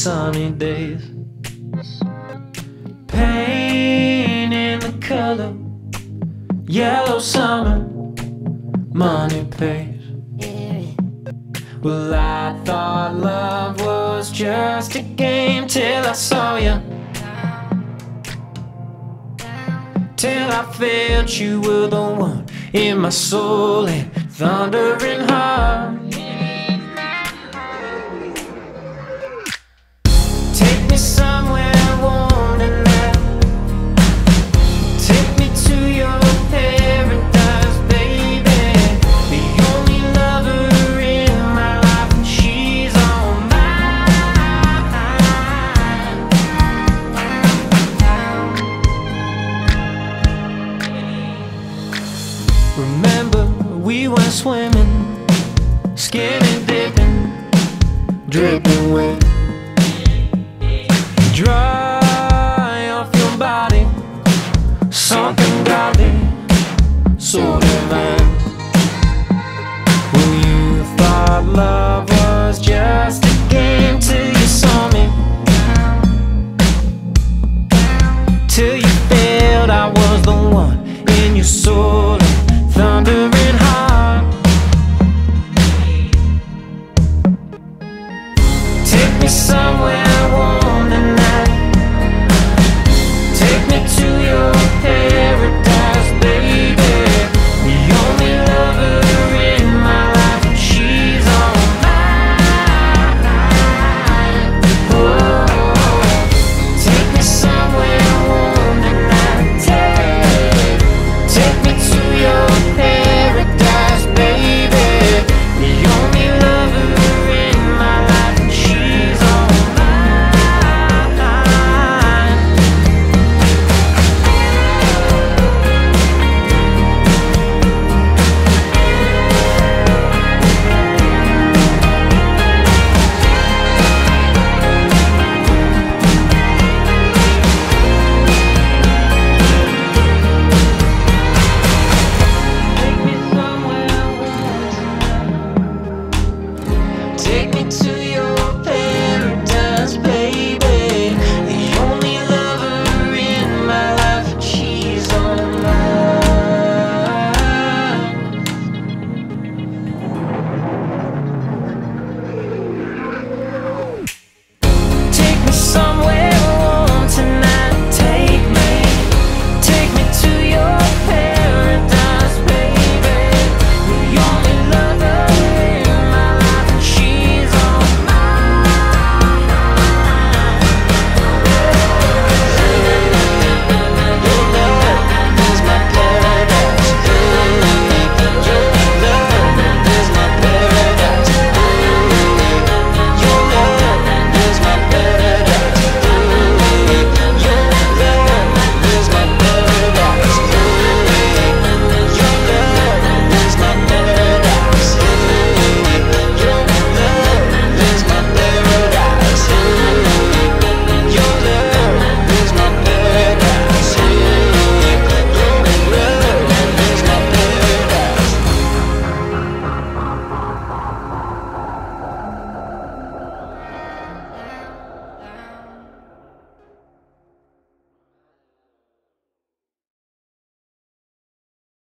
sunny days. Painting the color, yellow summer, money pays. Well, I thought love was just a game till I saw you, till I felt you were the one in my soul and thundering heart. Take me somewhere warm tonight, take me to your paradise, baby. The only lover in my life, and she's all mine. Remember, we went swimming, skinny dipping, dripping wet. Dry off your body, something godly, so divine. Well, you thought love